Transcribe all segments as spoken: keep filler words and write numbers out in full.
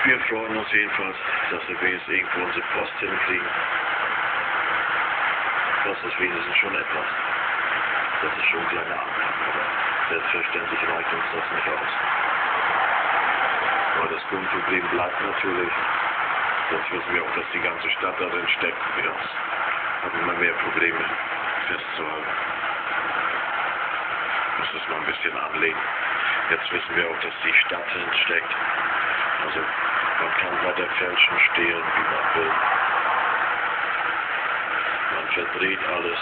Wir freuen uns jedenfalls, dass wir wenigstens irgendwo unsere Post hinkriegen. Das ist wenigstens schon etwas. Das ist schon ein kleiner Anfang, aber selbstverständlich reicht uns das nicht aus. Aber das Grundproblem bleibt natürlich, das wissen wir auch, dass die ganze Stadt darin steckt. Wir haben immer mehr Probleme festzuhalten. Muss das mal ein bisschen anlegen. Jetzt wissen wir auch, dass die Stadt drin steckt. Also man kann weiter fälschen, stehlen, wie man will. Man verdreht alles.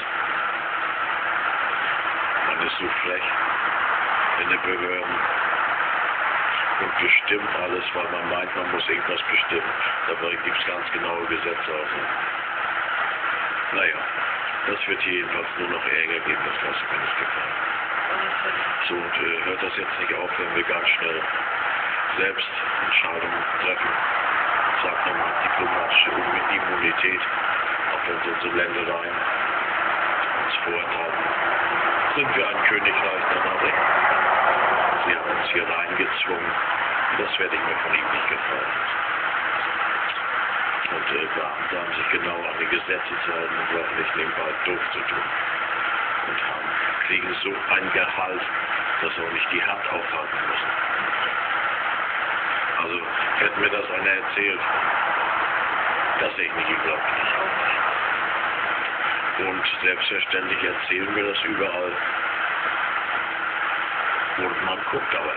Man ist so frech in den Behörden und bestimmt alles, weil man meint, man muss irgendwas bestimmen. Dabei gibt es ganz genaue Gesetze aus. Naja, das wird hier jedenfalls nur noch Ärger geben, das lasse ich mir nicht gefallen. So, und äh, hört das jetzt nicht auf, wenn wir ganz schnell selbst Entscheidungen treffen. Sagt nochmal diplomatische Immunität, auch wenn es unsere Ländereien uns vorenthalten. Sind wir ein Königreich der Narren? Sie haben uns hier reingezwungen. Das werde ich mir von ihm nicht gefallen. Und äh, Beamte haben sich genau an die Gesetze zu halten und brauchen nicht nebenbei doof zu tun. Und haben, kriegen so ein Gehalt, dass auch nicht die Hand aufhalten müssen. Also hätte mir das einer erzählt, das hätte ich nicht geglaubt. Und selbstverständlich erzählen wir das überall. Und man guckt aber.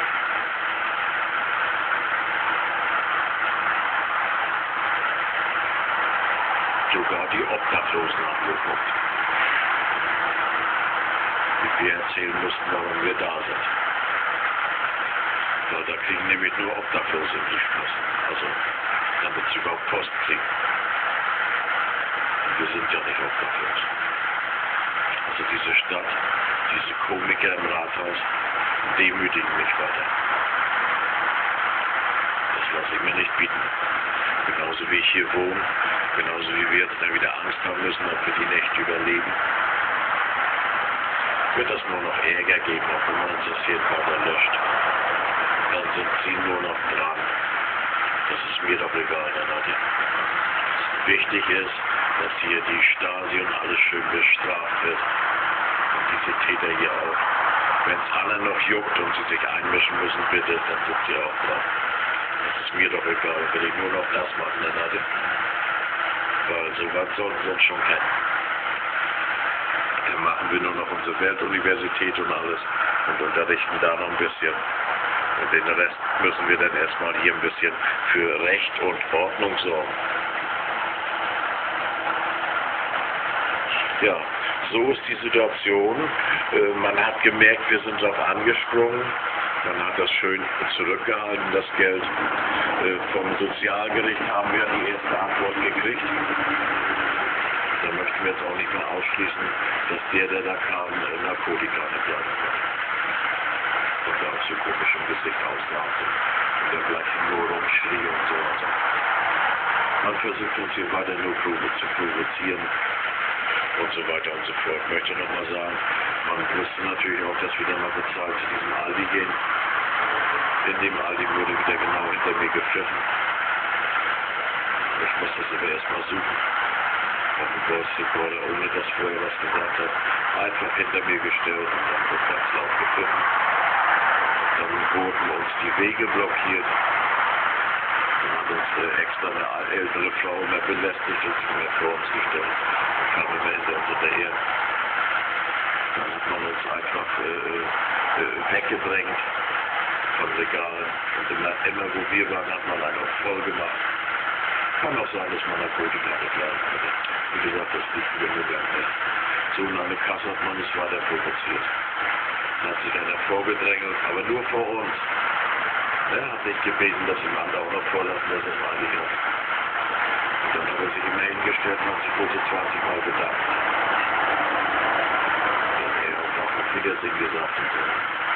Sogar die Obdachlosen haben geguckt. Wie wir erzählen mussten, warum wir da sind. Weil da kriegen nämlich nur Obdachlose im Briefkasten. Also, damit sie überhaupt Post kriegen. Und wir sind ja nicht obdachlos. Also diese Stadt, diese Komiker im Rathaus, demütigen mich weiter. Das lasse ich mir nicht bieten. Genauso wie ich hier wohne, genauso wie wir jetzt dann wieder Angst haben müssen, ob wir die Nächte überleben, wird es nur noch Ärger geben, auch wenn man uns das hier weiter löscht. Dann sind sie nur noch dran. Das ist mir doch egal, dann hat er. Wichtig ist, dass hier die Stasi und alles schön bestraft wird. Und diese Täter hier auch. Wenn es alle noch juckt und sie sich einmischen müssen, bitte, dann sind sie auch dran. Das ist mir doch egal, will ich nur noch das machen, dann hat er. Weil so was sollten sie uns schon kennen. Dann machen wir nur noch unsere Weltuniversität und alles und unterrichten da noch ein bisschen. Und den Rest müssen wir dann erstmal hier ein bisschen für Recht und Ordnung sorgen. Ja, so ist die Situation. Äh, man hat gemerkt, wir sind darauf angesprungen. Man hat das schön zurückgehalten, das Geld. Äh, vom Sozialgericht haben wir die erste Antwort gekriegt. Da möchten wir jetzt auch nicht mehr ausschließen, dass der, der da kam, Narkotika nicht bleiben kann. Und da auch so komisch im Gesicht aussah und der gleich nur rumschrie und so weiter. Man versucht uns hier weiter nur zu provozieren und so weiter und so fort. Ich möchte nochmal sagen, man wusste natürlich auch, dass wir dann mal bezahlt zu diesem Aldi gehen. In dem Aldi wurde wieder genau hinter mir gepfiffen. Ich muss das aber erstmal suchen. Auf dem Voice Recorder, ohne dass vorher was gesagt hat, einfach hinter mir gestellt und dann wird ganz laut gepfiffen. Dann wurden uns die Wege blockiert. Dann hat uns äh, extra eine ältere Frau immer belästigt und sich mehr vor uns gestellt und kam immer hinter uns hinterher. Dann hat man uns einfach äh, äh, weggedrängt von Regalen und immer, immer wo wir waren, hat man einen auch voll gemacht. Kann auch sein, dass man Narkotika begleitet hatte. Wie gesagt, das liegt genug am Fest. So in eine Kasse hat man es weiter provoziert. Da hat sich einer vorgedrängelt, aber nur vor uns. Er hat nicht gebeten, dass die Mann da auch noch vorlassen, dass es eilig ist. Und dann hat er sich immer hingestellt und hat sich wohl so zwanzig Mal bedankt. Dann hat er auch auf Wiedersehen gesagt und so.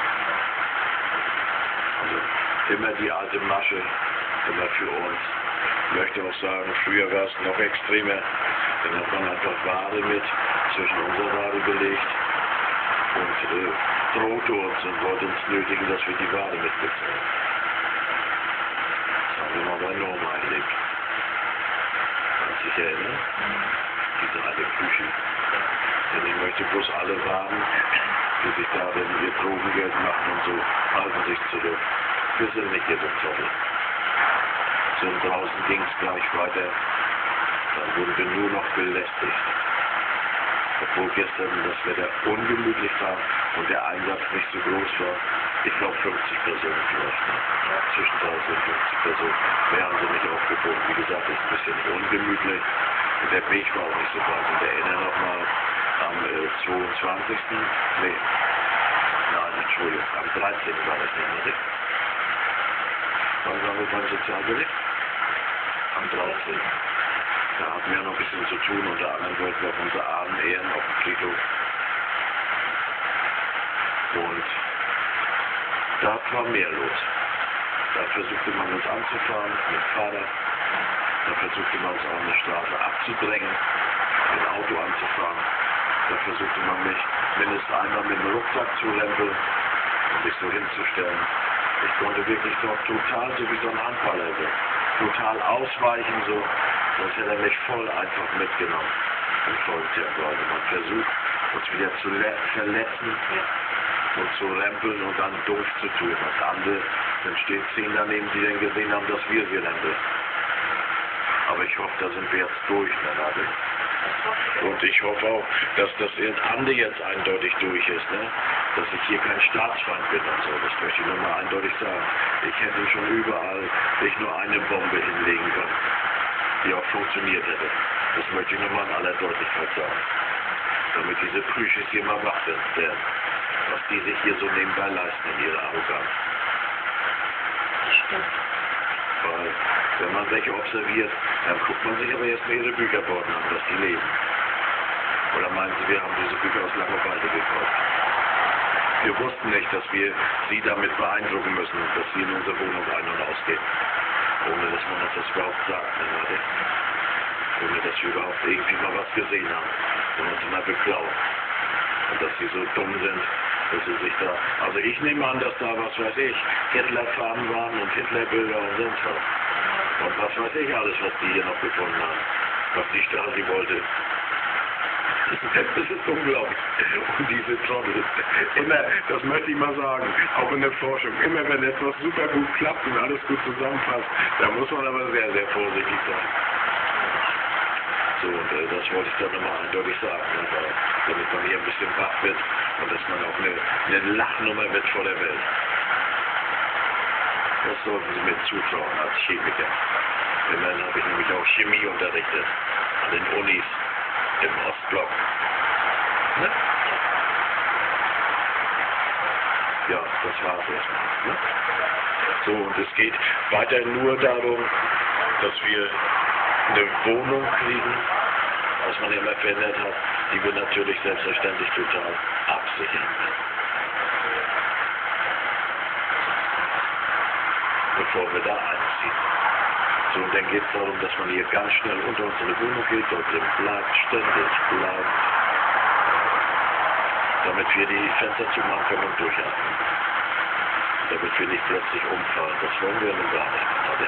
Also immer die alte Masche, immer für uns. Ich möchte auch sagen, früher war es noch extremer. Dann hat man einfach Ware mit zwischen unsere Ware gelegt und äh, drohte uns und wollte uns nötigen, dass wir die Ware mitbezahlen. Das haben wir aber enorm einlebt. Kannst dich erinnern? Diese alte Küche. Denn ich möchte bloß alle warnen, die sich da denn ihr Drogengeld machen und so, halten sich zurück. Wir sind nicht hier im Zoppel. So und draußen ging es gleich weiter. Dann wurden wir nur noch belästigt. Obwohl gestern das Wetter ungemütlich war und der Einsatz nicht so groß war. Ich glaube fünfzig Personen vielleicht. Ne? Ja, zwischen dreißig und fünfzig Personen. Mehr haben sie nicht aufgeboten. Wie gesagt, es ist ein bisschen ungemütlich. Und der Weg war auch nicht so weit. Und erinnere nochmal am äh, zweiundzwanzigsten Nee. Nein, Entschuldigung. Am dreizehnten war das nicht mehr, richtig? Wann waren wir beim Sozialgericht? Am dreizehnten Da hatten wir noch ein bisschen zu tun, unter anderem wollten wir auf unsere Ahnen ehren auf dem Friedhof. Und da war mehr los. Da versuchte man uns anzufahren mit dem Fahrrad. Da versuchte man uns auf der Straße abzudrängen, mit dem Auto anzufahren. Da versuchte man mich mindestens einmal mit dem Rucksack zu rempeln und mich so hinzustellen. Ich konnte wirklich doch total, so wie so ein Handballer, so, total ausweichen, so, sonst hätte er mich voll einfach mitgenommen im vollen Tempo. Also man versucht, uns wieder zu verletzen und zu rempeln und dann doof zu tun. Das andere, dann stehen zehn daneben, die dann gesehen haben, dass wir sie rempeln. Aber ich hoffe, da sind wir jetzt durch, ne, und ich hoffe auch, dass das in Ande jetzt eindeutig durch ist, ne? Dass ich hier kein Staatsfeind bin und so. Das möchte ich nochmal eindeutig sagen. Ich hätte schon überall nicht nur eine Bombe hinlegen können, die auch funktioniert hätte. Das möchte ich nochmal in aller Deutlichkeit sagen. Damit diese Prüches hier mal wach werden. Was die sich hier so nebenbei leisten in ihrer Arroganz. Das stimmt. Weil, wenn man welche observiert, dann guckt man sich aber erstmal ihre Bücherborden an, dass die leben. Oder meinen Sie, wir haben diese Bücher aus Langeweile gekauft? Wir wussten nicht, dass wir sie damit beeindrucken müssen, dass sie in unsere Wohnung ein- und ausgehen. Ohne dass man uns das überhaupt sagt, ne, Leute? Ohne dass wir überhaupt irgendwie mal was gesehen haben und uns immer beklauen. Und dass sie so dumm sind, dass sie sich da... Also ich nehme an, dass da, was weiß ich, Hitlerfahnen waren und Hitlerbilder und sonst was. Und was weiß ich alles, was die hier noch gefunden haben. Was die Stasi wollte. Das ist unglaublich. Und diese Trottel. Immer, das möchte ich mal sagen, auch in der Forschung, immer wenn etwas super gut klappt und alles gut zusammenpasst, da muss man aber sehr, sehr vorsichtig sein. So, und äh, das wollte ich dann nochmal eindeutig sagen, ne, weil, damit man hier ein bisschen wach wird und dass man auch eine, eine Lachnummer wird vor der Welt. Das sollten Sie mir zutrauen als Chemiker. Immerhin habe ich nämlich auch Chemie unterrichtet an den Unis im Ostblock. Ne? Ja, das war's erstmal. Ne? So, und es geht weiterhin nur darum, dass wir eine Wohnung kriegen, was man immer verändert hat, die wir natürlich selbstverständlich total absichern. Bevor wir da einziehen. So, und dann geht es darum, dass man hier ganz schnell unter unsere Wohnung geht, dort drin bleibt, ständig bleibt, damit wir die Fenster zumachen können und durchatmen. Damit wir nicht plötzlich umfallen. Das wollen wir nun gar nicht. Oder?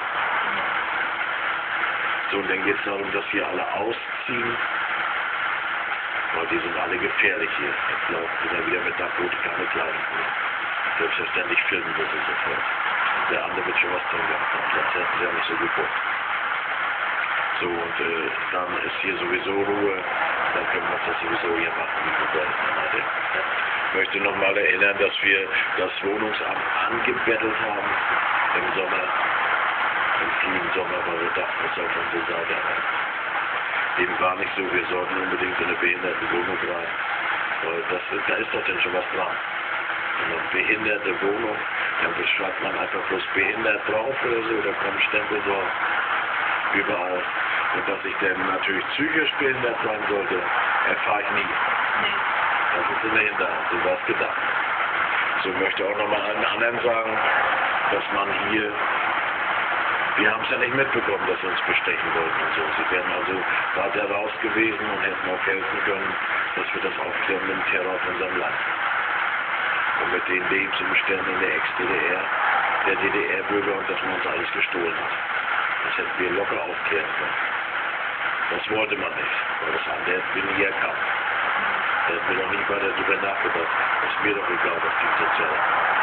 So, und dann geht es darum, dass wir alle ausziehen, weil die sind alle gefährlich hier. Jetzt laufen sie dann wieder mit Narkotika mit Kleidung. Selbstverständlich filmen wir sie sofort. Der andere wird schon was drin gehabt haben, sonst hätten sie ja nicht so geguckt. So, und äh, dann ist hier sowieso Ruhe, dann können wir uns das sowieso hier machen, wie wir wollen. Ich möchte nochmal erinnern, dass wir das Wohnungsamt angebettelt haben im Sommer, im frühen Sommer, weil wir dachten, es soll von der Seite rein. Dem war nicht so, wir sollten unbedingt in eine Behindertenwohnung rein, weil das, da ist doch denn schon was dran. Eine behinderte Wohnung, dann beschreibt man einfach bloß behindert drauf oder so, da kommen Stempel drauf, überall. Und dass ich denn natürlich psychisch behindert sein sollte, erfahre ich nie. Das ist in der Hinterhand, so war es gedacht. So möchte auch nochmal allen anderen sagen, dass man hier, wir haben es ja nicht mitbekommen, dass sie uns bestechen wollten und so. Sie wären also weiter raus gewesen und hätten auch helfen können, dass wir das aufklären mit dem Terror auf unserem Land. Und mit den Lebensumständen in der Ex-D D R, der D D R-Bürger und dass man uns alles gestohlen hat. Das hätten wir locker aufklären können. Das wollte man nicht, weil das andere hätten wir nie erkannt. Da hätten wir noch nie weiter darüber nachgedacht. Das ist mir doch egal, was die Sozial.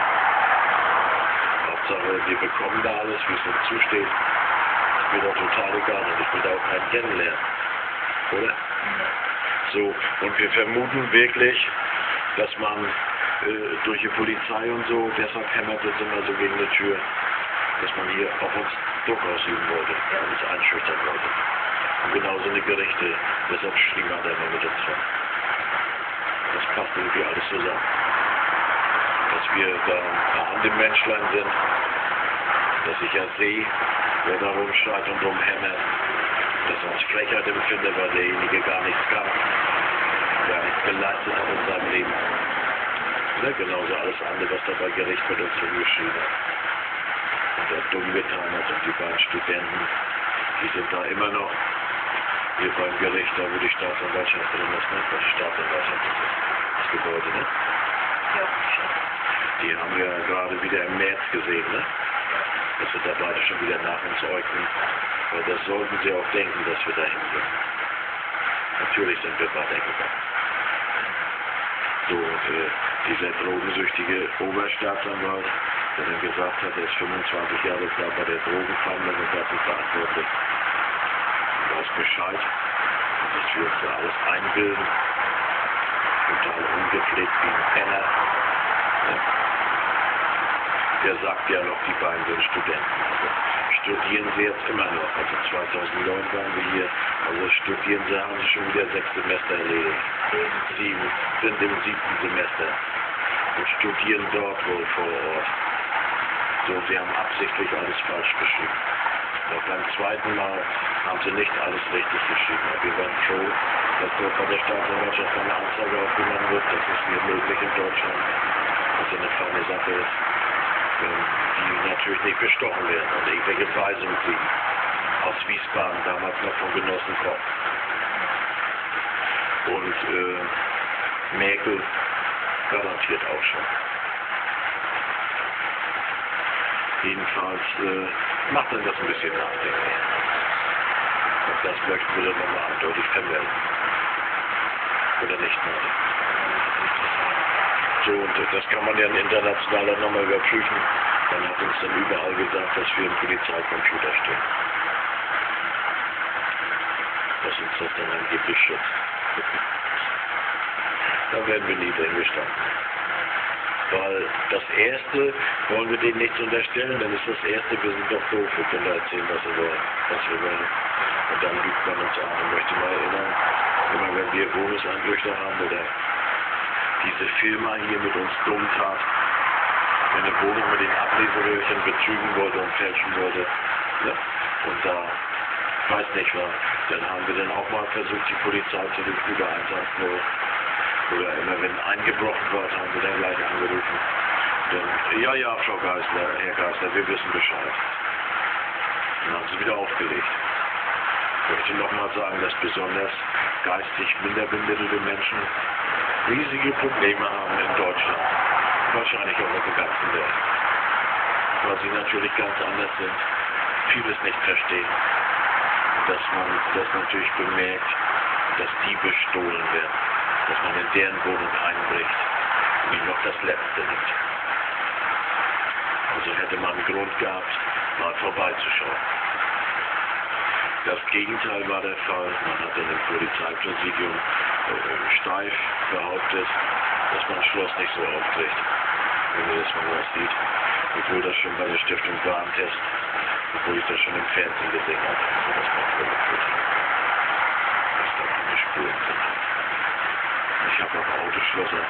Hauptsache, wir bekommen da alles, wie es uns zusteht. Ist mir doch total egal und ich will da auch keinen kennenlernen. Oder? So, und wir vermuten wirklich, dass man äh, durch die Polizei und so, deshalb hämmert es immer so gegen die Tür, dass man hier auf uns Druck ausüben wollte, uns einschüchtern wollte. Und genauso eine Gerichte, deshalb schrie man da immer mit uns rum. Das passt irgendwie alles zusammen. Dass wir da ein andere Menschlein sind, dass ich ja sehe, wer da rumschreit und rumhämmert, dass er uns Frechheit empfindet, weil derjenige gar nichts kann, gar nichts geleistet hat in seinem Leben. Ja, genauso alles andere, was da bei Gericht mit uns rumgeschrien hat. Und er hat dumm getan hat und die beiden Studenten, die sind da immer noch hier beim Gericht, da wo die Staatsanwaltschaft drin ist, ne? Die Staatsanwaltschaft ist das Gebäude, ne? Ja, schon. Die haben wir gerade wieder im März gesehen, ne? Dass wir da beide schon wieder nach uns äugten. Weil das sollten sie auch denken, dass wir dahin sind. Natürlich sind wir weitergegangen. So, und äh, dieser drogensüchtige Oberstaatsanwalt, der dann gesagt hat, er ist fünfundzwanzig Jahre da bei der Drogenfahndung und dafür verantwortlich. Und weiß Bescheid, dass wir uns da alles einbilden. Total ungepflegt wie ein Penner. Ja. Der sagt ja noch, die beiden sind Studenten. Also studieren sie jetzt immer noch. Also zweitausendneun waren wir hier. Also studieren sie, haben sie schon wieder sechs Semester erledigt. Sieben, sind im siebten Semester. Und studieren dort wohl vor Ort. So, sie haben absichtlich alles falsch geschrieben. Auch beim zweiten Mal haben sie nicht alles richtig geschrieben. Aber wir waren froh, dass dort bei der Staatsanwaltschaft eine Anzeige aufgenommen wird. Das ist hier möglich in Deutschland. Was ja eine feine Sache ist. Die natürlich nicht bestochen werden und irgendwelche Weisungen kriegen. Aus Wiesbaden, damals noch von Genossen Koch. Und äh, Merkel garantiert auch schon. Jedenfalls äh, macht dann das ein bisschen nachdenklich. Und das möchten wir dann nochmal eindeutig vermelden. Oder nicht mehr. So, und das kann man ja international dann nochmal überprüfen. Dann hat uns dann überall gesagt, dass wir im Polizeicomputer stehen. Dass uns das dann angeblich schützt. Da werden wir nie drin gestanden. Weil das Erste, wollen wir denen nichts unterstellen, dann ist das Erste, wir sind doch doof, wir können da erzählen, was wir wollen. Was wir wollen. Und dann lügt man uns an. Ich möchte mal erinnern, immer wenn wir Wohnungseinrichter haben oder diese Firma hier mit uns dumm tat, wenn eine Wohnung mit den Ableseröhrchen betrügen wollte und fälschen wollte, ja, und da, weiß nicht was, dann haben wir dann auch mal versucht, die Polizei zu rufen über eins eins null. Oder immer wenn eingebrochen wird, haben wir dann gleich angerufen. Dann, ja, ja, Frau Geisler, Herr Geisler, wir wissen Bescheid. Dann haben sie wieder aufgelegt. Ich möchte nochmal sagen, dass besonders geistig minderbemittelte Menschen riesige Probleme haben in Deutschland. Wahrscheinlich auch auf der ganzen Welt. Weil sie natürlich ganz anders sind, vieles nicht verstehen. Dass man das natürlich bemerkt, dass die bestohlen werden. Dass man in deren Wohnung einbricht und ihnen noch das Letzte nimmt. Also hätte man einen Grund gehabt, mal vorbeizuschauen. Das Gegenteil war der Fall. Man hat in dem Polizeipräsidium äh, steif behauptet, dass man Schloss nicht so aufträgt, wenn das mal was sieht. Obwohl das schon bei der Stiftung Warentest, obwohl ich das schon im Fernsehen gesehen habe, so dass man vorgeführt hat, dass da keine Spuren sind. Ich habe auch Autoschlösser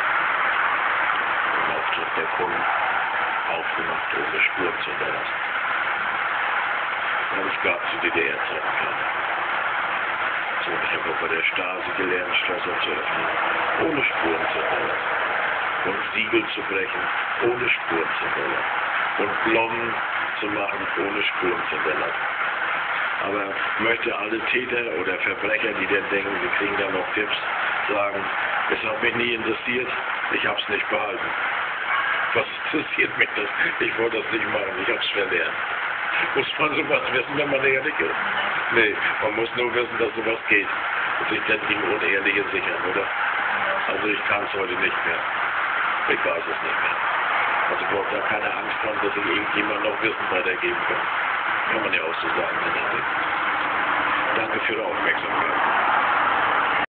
im Auftrag der Kunden aufgemacht, ohne Spuren zu hinterlassen. Aber es gab zu D D R-Zeiten keine. So, und ich habe auch bei der Stasi gelernt, Schlösser zu öffnen, ohne Spuren zu hinterlassen. Und Siegel zu brechen, ohne Spuren zu hinterlassen. Und Blommen zu machen, ohne Spuren zu hinterlassen. Aber möchte alle Täter oder Verbrecher, die dann denken, sie kriegen da noch Tipps, sagen, es hat mich nie interessiert, ich habe es nicht behalten. Was interessiert mich das? Ich wollte das nicht machen, ich habe es verlernt. Muss man sowas wissen, wenn man ehrlich ist? Nee, man muss nur wissen, dass sowas geht. Und sich dann gegen Unehrliche sichern, oder? Also ich kann es heute nicht mehr. Ich weiß es nicht mehr. Also ich brauche da keine Angst haben, dass ich irgendjemand noch Wissen weitergeben kann. Kann man ja auch so sagen. Ne? Danke für die Aufmerksamkeit.